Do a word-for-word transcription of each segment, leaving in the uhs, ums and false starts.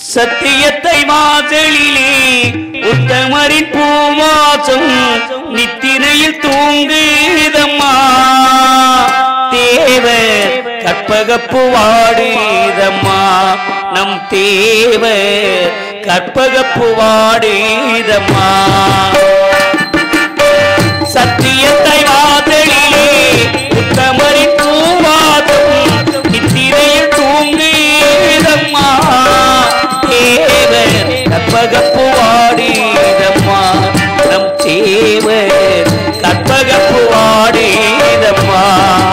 சத்தியத்தை மாதலிலே உத்தமரின் பூமாசம் நித்திரையில் தூங்குதம்மா தேவர் கற்பகப்பு வாடுதம்மா நம் தேவர் கற்பகப்பு வாடுதம்மா சத்தியத்தை மாதலிலே உத்தமரின் பூமாசம் நித்திரையில் தூங்குதம்மா தேவர் கற்பகப்பு வாடுதம்மா நம் தேவர் கற்பகப்பு வாடுதம்மா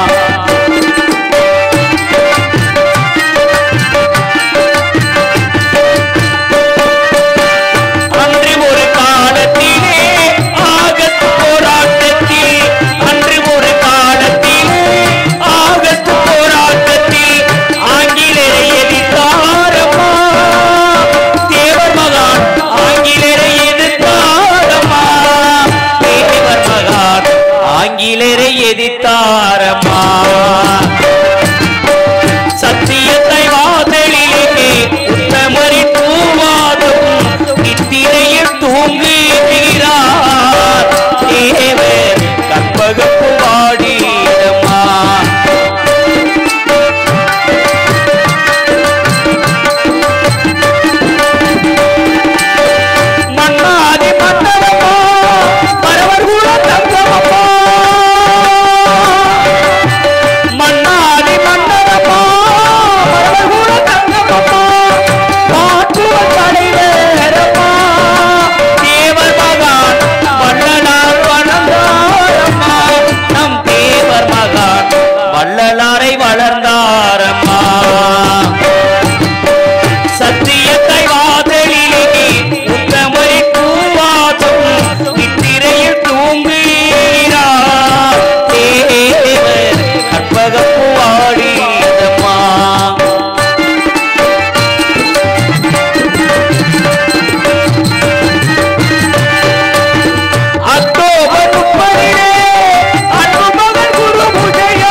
எதிர்த்தாரம்மா சத்தியத்தை வாதலிலே உத்தமரின் பூவாதும் நித்திரையில் தூங்குகிறார் தேவர் கற்பகப்பு வாடிடம்மா மன்னாதி மன்னரம்மா பரவர் கூட தங்கமம்மா வள்ளலாரை வளர்ந்தாரம்மா சத்தியத்தை வாதலிலே உத்தமரின் பூவாசம் நித்திரையில் தூங்குகிறார் தேவர் கற்பகப்பு வாடிதம்மா அக்டோபர் முப்பதிலே அன்பு மகன் குரு பூஜையோ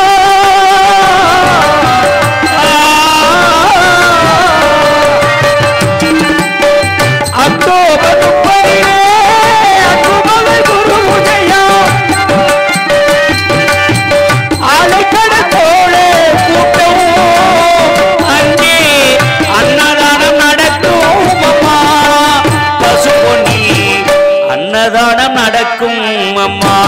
அக்டோபர் முப்பதிலே அன்பு மகன் குரு பூஜையோ அலைக்கடத்தோடு கூட்டம் அங்கே அன்னதானம் நடக்கும் அம்மா பசு பொன்னி அன்னதானம் நடக்கும் அம்மா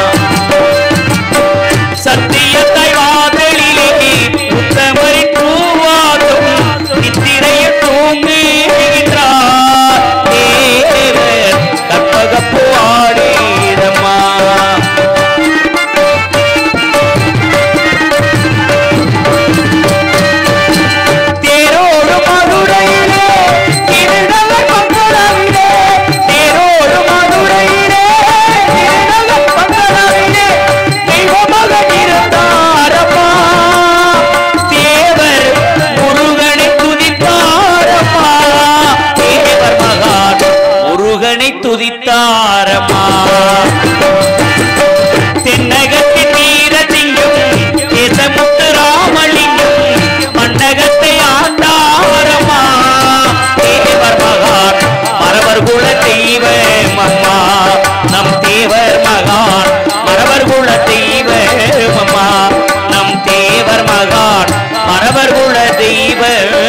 சத்தியத்தை வாதலிலே உத்தமரின் பூவாதும் நித்திரையில் தூங்குகின்றார் தேவர் கற்பகப்பு வாடிதம்மா தேரோடு மதுரையிலே திருநகர் பங்களாவிலே தேரோடு மதுரையிலே திருநகர் பங்களாவிலே தெய்வமகன் இருந்தாரம்மா தேவர் முருகனை துதித்தாரம்மா தேவர் மகான் முருகனை துதித்தாரம்மா தென்னகத்தின் வீரசிங்கம் தேசமுத்து ராமலிங்கம் மண்டகத்தை ஆண்டாரம்மா தேவர் மகான் மரவர் குல தெய்வம் அம்மா நம் தேவர் மகான் மரவர் குல தெய்வம் அம்மா நம் தேவர் மகான் மரவர் குல தெய்வம்